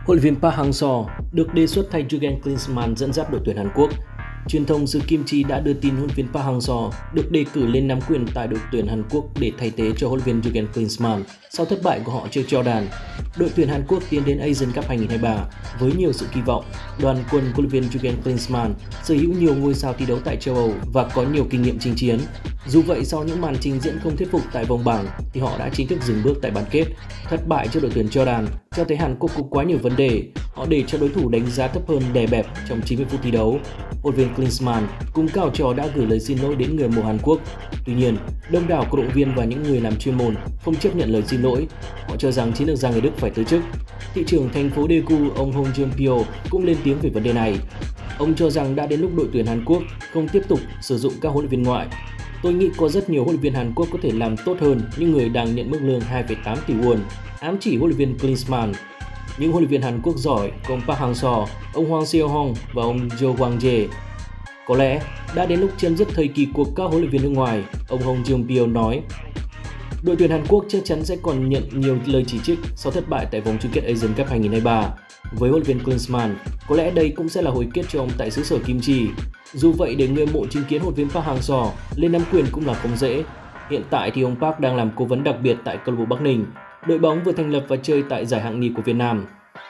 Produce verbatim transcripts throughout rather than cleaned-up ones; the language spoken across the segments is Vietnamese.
Huấn luyện viên Park Hang-seo được đề xuất thay Jürgen Klinsmann dẫn dắt đội tuyển Hàn Quốc. Truyền thông xứ Kim Chi đã đưa tin huấn luyện viên Park Hang-seo được đề cử lên nắm quyền tại đội tuyển Hàn Quốc để thay thế cho huấn luyện viên Jürgen Klinsmann sau thất bại của họ trước Jordan. Đội tuyển Hàn Quốc tiến đến Asian Cup hai không hai ba với nhiều sự kỳ vọng. Đoàn quân huấn luyện viên Jürgen Klinsmann sở hữu nhiều ngôi sao thi đấu tại châu Âu và có nhiều kinh nghiệm chinh chiến. Dù vậy, sau những màn trình diễn không thuyết phục tại vòng bảng thì họ đã chính thức dừng bước tại bán kết. Thất bại trước đội tuyển Jordan cho thấy Hàn Quốc có quá nhiều vấn đề. Họ để cho đối thủ đánh giá thấp hơn đè bẹp trong chín mươi phút thi đấu. Huấn luyện viên Klinsmann cùng các học trò đã gửi lời xin lỗi đến người mộ Hàn Quốc. Tuy nhiên, đông đảo cổ động viên và những người làm chuyên môn không chấp nhận lời xin lỗi. Họ cho rằng chiến lược gia người Đức phải từ chức. Thị trưởng thành phố Daegu, ông Hong Jun-pyo cũng lên tiếng về vấn đề này. Ông cho rằng đã đến lúc đội tuyển Hàn Quốc không tiếp tục sử dụng các huấn luyện viên ngoại. Tôi nghĩ có rất nhiều huấn luyện viên Hàn Quốc có thể làm tốt hơn những người đang nhận mức lương hai phẩy tám tỷ won, ám chỉ huấn luyện viên Klinsmann. Những huấn luyện viên Hàn Quốc giỏi, ông Park Hang-seo, ông Hwang Seo-hong và ông Jo Kwang-jae. Có lẽ đã đến lúc chấm dứt thời kỳ của các huấn luyện viên nước ngoài, ông Hong Jun-pyo nói. Đội tuyển Hàn Quốc chắc chắn sẽ còn nhận nhiều lời chỉ trích sau thất bại tại vòng chung kết Asian Cup hai không hai ba. Với huấn luyện viên Klinsmann, có lẽ đây cũng sẽ là hồi kết cho ông tại xứ sở Kim Chi. Dù vậy, để người mộ chứng kiến huấn luyện viên Park Hang-seo lên nắm quyền cũng là không dễ. Hiện tại thì ông Park đang làm cố vấn đặc biệt tại câu lạc bộ Bắc Ninh, đội bóng vừa thành lập và chơi tại giải hạng nhì của Việt Nam.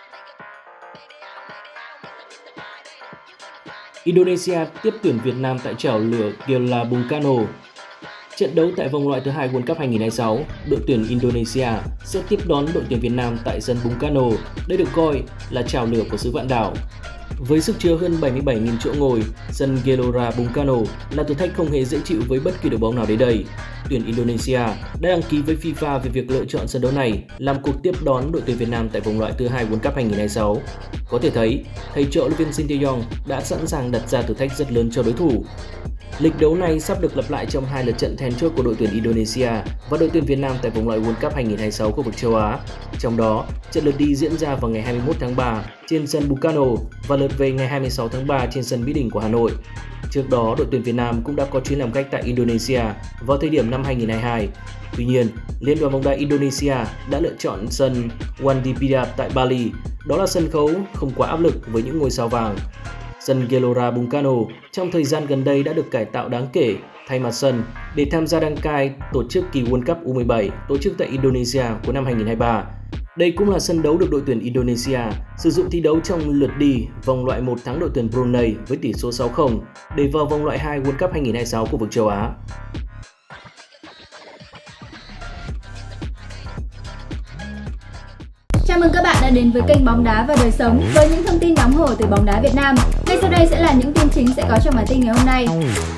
Indonesia tiếp tuyển Việt Nam tại chảo lửa Gelora Bung Karno. Trận đấu tại vòng loại thứ hai World Cup hai không hai sáu, đội tuyển Indonesia sẽ tiếp đón đội tuyển Việt Nam tại sân Bung Karno. Đây được coi là chảo lửa của xứ vạn đảo. Với sức chứa hơn bảy mươi bảy nghìn chỗ ngồi, sân Gelora Bung Karno là thử thách không hề dễ chịu với bất kỳ đội bóng nào đến đây. Tuyển Indonesia đã đăng ký với FIFA về việc lựa chọn sân đấu này làm cuộc tiếp đón đội tuyển Việt Nam tại vòng loại thứ hai World Cup hai không hai sáu. Có thể thấy, thầy trò huấn luyện viên Shin Tae-yong đã sẵn sàng đặt ra thử thách rất lớn cho đối thủ. Lịch đấu này sắp được lặp lại trong hai lượt trận then chốt của đội tuyển Indonesia và đội tuyển Việt Nam tại vòng loại World Cup hai không hai sáu khu vực châu Á. Trong đó, trận lượt đi diễn ra vào ngày hai mươi mốt tháng ba trên sân Bung Karno và lượt về ngày hai mươi sáu tháng ba trên sân Mỹ Đình của Hà Nội. Trước đó, đội tuyển Việt Nam cũng đã có chuyến làm khách tại Indonesia vào thời điểm năm hai không hai hai. Tuy nhiên, Liên đoàn bóng đá Indonesia đã lựa chọn sân Wandipidap tại Bali. Đó là sân khấu không quá áp lực với những ngôi sao vàng. Sân Gelora Bung Karno trong thời gian gần đây đã được cải tạo đáng kể thay mặt sân để tham gia đăng cai tổ chức kỳ World Cup U mười bảy tổ chức tại Indonesia của năm hai không hai ba. Đây cũng là sân đấu được đội tuyển Indonesia sử dụng thi đấu trong lượt đi vòng loại một thắng đội tuyển Brunei với tỷ số sáu không để vào vòng loại hai World Cup hai không hai sáu khu vực châu Á. Chào mừng các bạn đã đến với kênh Bóng Đá và Đời Sống với những thông tin nóng hổi từ bóng đá Việt Nam. Ngay sau đây sẽ là những tin chính sẽ có trong bản tin ngày hôm nay.